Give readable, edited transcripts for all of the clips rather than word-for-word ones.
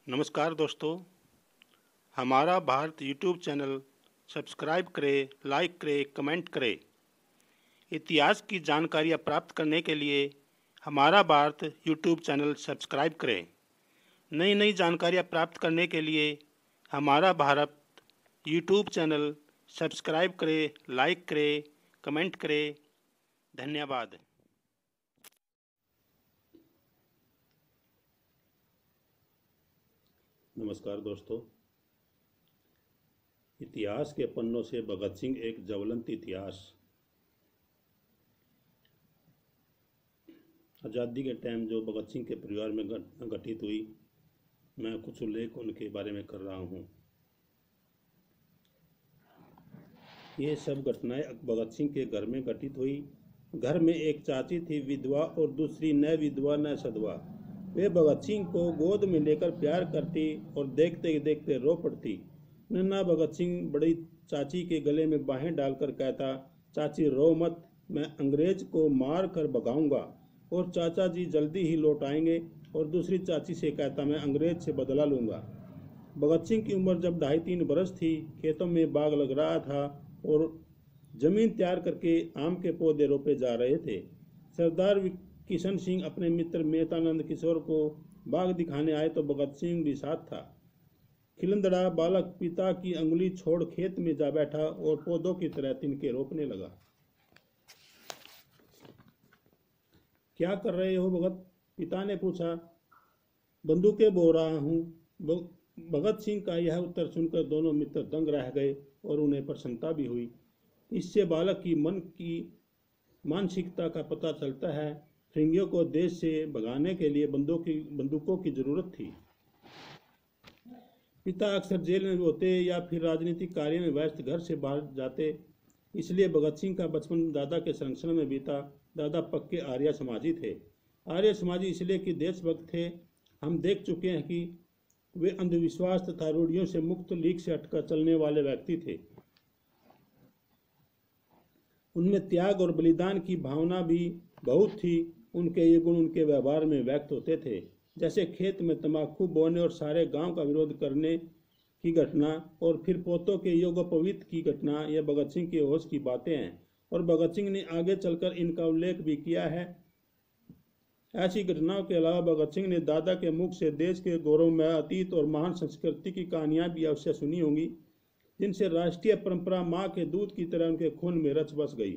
नमस्कार दोस्तों, हमारा भारत यूट्यूब चैनल सब्सक्राइब करें, लाइक करें, कमेंट करें। इतिहास की जानकारियाँ प्राप्त करने के लिए हमारा भारत यूट्यूब चैनल सब्सक्राइब करें। नई नई जानकारियाँ प्राप्त करने के लिए हमारा भारत यूट्यूब चैनल सब्सक्राइब करें, लाइक करें, कमेंट करें। धन्यवाद। नमस्कार दोस्तों, इतिहास के पन्नों से भगत सिंह एक ज्वलंत इतिहास। आज़ादी के टाइम जो भगत सिंह के परिवार में घटित हुई, मैं कुछ उल्लेख उनके बारे में कर रहा हूँ। ये सब घटनाएं भगत सिंह के घर में घटित हुई। घर में एक चाची थी विधवा और दूसरी न विधवा न सधवा। वे भगत सिंह को गोद में लेकर प्यार करती और देखते देखते रो पड़ती। नन्हा भगत सिंह बड़ी चाची के गले में बाहें डालकर कहता, चाची रो मत, मैं अंग्रेज को मार कर भगाऊंगा और चाचा जी जल्दी ही लौट आएंगे। और दूसरी चाची से कहता, मैं अंग्रेज से बदला लूंगा। भगत सिंह की उम्र जब 2.5-3 बरस थी, खेतों में बाग लग रहा था और जमीन तैयार करके आम के पौधे रोपे जा रहे थे। सरदार किशन सिंह अपने मित्र मेहतानंद किशोर को बाग दिखाने आए तो भगत सिंह भी साथ था। खिलंदड़ा बालक पिता की अंगुली छोड़ खेत में जा बैठा और पौधों की तरह तिनके रोपने लगा। क्या कर रहे हो भगत? पिता ने पूछा। बंदूकें बो रहा हूँ। भगत सिंह का यह उत्तर सुनकर दोनों मित्र दंग रह गए और उन्हें प्रसन्नता भी हुई। इससे बालक की मन की मानसिकता का पता चलता है। फिरंगियों को देश से भगाने के लिए बंदूकों की जरूरत थी। पिता अक्सर जेल में होते या फिर राजनीतिक कार्य में व्यस्त घर से बाहर जाते, इसलिए भगत सिंह का बचपन दादा के संरक्षण में बीता। दादा पक्के आर्य समाजी थे। आर्य समाजी इसलिए कि देशभक्त थे। हम देख चुके हैं कि वे अंधविश्वास तथा रूढ़ियों से मुक्त, लीक से हटकर चलने वाले व्यक्ति थे। उनमें त्याग और बलिदान की भावना भी बहुत थी। उनके ये गुण उनके व्यवहार में व्यक्त होते थे, जैसे खेत में तंबाकू बोने और सारे गांव का विरोध करने की घटना और फिर पोतों के यज्ञोपवीत की घटना। यह भगत सिंह के होश की बातें हैं और भगत सिंह ने आगे चलकर इनका उल्लेख भी किया है। ऐसी घटनाओं के अलावा भगत सिंह ने दादा के मुख से देश के गौरवमय अतीत और महान संस्कृति की कहानियां भी अवश्य सुनी होंगी, जिनसे राष्ट्रीय परंपरा माँ के दूध की तरह उनके खून में रच बस गई।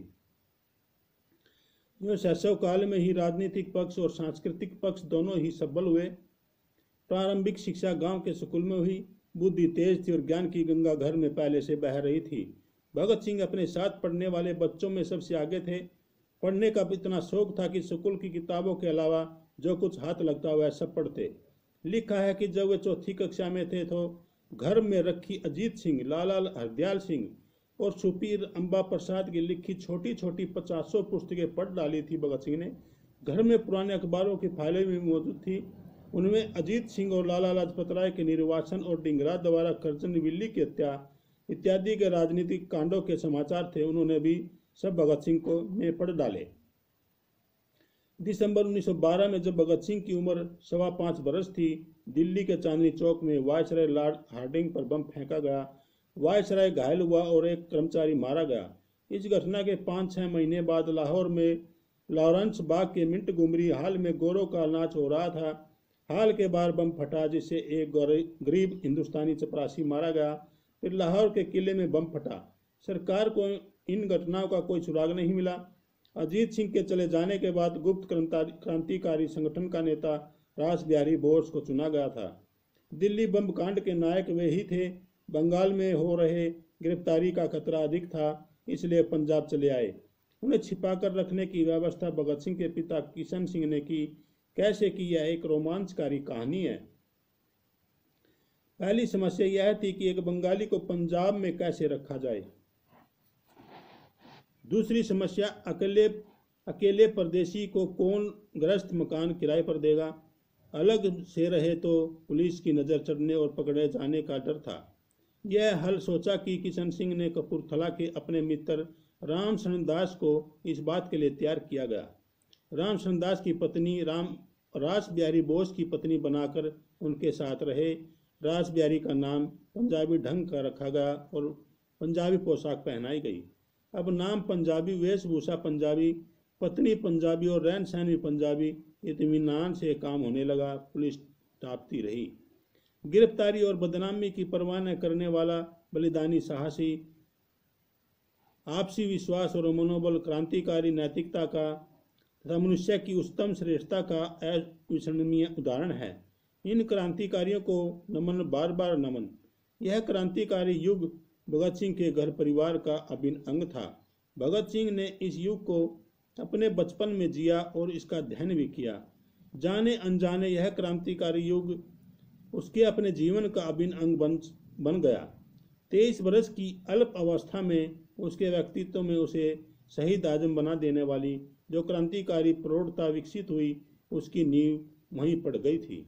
जो शैशव काल में ही राजनीतिक पक्ष और सांस्कृतिक पक्ष दोनों ही सबल हुए। प्रारंभिक शिक्षा गांव के स्कूल में हुई। बुद्धि तेज थी और ज्ञान की गंगा घर में पहले से बह रही थी। भगत सिंह अपने साथ पढ़ने वाले बच्चों में सबसे आगे थे। पढ़ने का इतना शौक था कि स्कूल की किताबों के अलावा जो कुछ हाथ लगता वह सब पढ़ते। लिखा है कि जब वे 4th कक्षा में थे तो घर में रखी अजीत सिंह, लाला हरदयाल सिंह और सुपीर अम्बा प्रसाद की लिखी छोटी छोटी 50 पुस्तकें पढ़ डाली थी भगत सिंह ने। घर में पुराने अखबारों की फाइलें भी मौजूद थी। उनमें अजीत सिंह और लाला लाजपत राय के निर्वासन और डिंगरा द्वारा करजन विल्ली की हत्या इत्यादि के राजनीतिक कांडों के समाचार थे। उन्होंने भी सब भगत सिंह को में पढ़ डाले। दिसंबर 1912 में जब भगत सिंह की उम्र 5.25 बरस थी, दिल्ली के चांदनी चौक में वायसराय लॉर्ड हार्डिंग पर बम फेंका गया। वायसराय घायल हुआ और एक कर्मचारी मारा गया। इस घटना के 5-6 महीने बाद लाहौर में लॉरेंस बाग के मिंट घुमरी हाल में गोरों का नाच हो रहा था। हाल के बाहर बम फटा, जिससे एक गरीब हिंदुस्तानी चपरासी मारा गया। फिर लाहौर के किले में बम फटा। सरकार को इन घटनाओं का कोई सुराग नहीं मिला। अजीत सिंह के चले जाने के बाद गुप्त क्रांतिकारी संगठन का नेता रास बिहारी बोस को चुना गया था। दिल्ली बम कांड के नायक वे ही थे। बंगाल में हो रहे गिरफ्तारी का खतरा अधिक था, इसलिए पंजाब चले आए। उन्हें छिपाकर रखने की व्यवस्था भगत सिंह के पिता किशन सिंह ने की। कैसे की, यह एक रोमांचकारी कहानी है। पहली समस्या यह थी कि एक बंगाली को पंजाब में कैसे रखा जाए। दूसरी समस्या, अकेले परदेशी को कौन गृहस्थ मकान किराए पर देगा। अलग से रहे तो पुलिस की नज़र चढ़ने और पकड़े जाने का डर था। यह हल सोचा कि किशन सिंह ने कपूरथला के अपने मित्र रामशरण दास को इस बात के लिए तैयार किया गया। रामशरण दास की पत्नी रास बिहारी बोस की पत्नी बनाकर उनके साथ रहे। रास बिहारी का नाम पंजाबी ढंग का रखा गया और पंजाबी पोशाक पहनाई गई। अब नाम पंजाबी, वेशभूषा पंजाबी, पत्नी पंजाबी और रहन सहन भी पंजाबी। इत्मीनान से काम होने लगा। पुलिस टापती रही। गिरफ्तारी और बदनामी की परवाह न करने वाला बलिदानी, साहसी, आपसी विश्वास और मनोबल, क्रांतिकारी नैतिकता का तथा मनुष्य की उच्चतम श्रेष्ठता का अविस्मरणीय उदाहरण है। इन क्रांतिकारियों को नमन, बार बार नमन। यह क्रांतिकारी युग भगत सिंह के घर परिवार का अभिन्न अंग था। भगत सिंह ने इस युग को अपने बचपन में जिया और इसका अध्ययन भी किया। जाने अनजाने यह क्रांतिकारी युग उसके अपने जीवन का अभिन्न अंग बन गया। 23 वर्ष की अल्प अवस्था में उसके व्यक्तित्व में उसे शहीद आजम बना देने वाली जो क्रांतिकारी प्रौढ़ता विकसित हुई, उसकी नींव वहीं पड़ गई थी।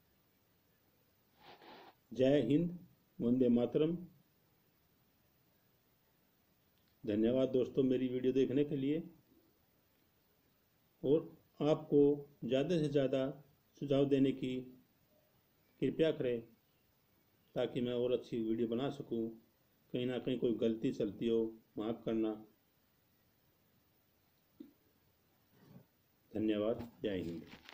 जय हिंद, वंदे मातरम। धन्यवाद दोस्तों मेरी वीडियो देखने के लिए, और आपको ज़्यादा से ज़्यादा सुझाव देने की कृपया करें ताकि मैं और अच्छी वीडियो बना सकूं। कहीं ना कहीं कोई गलती चलती हो माफ़ करना। धन्यवाद। जय हिंद।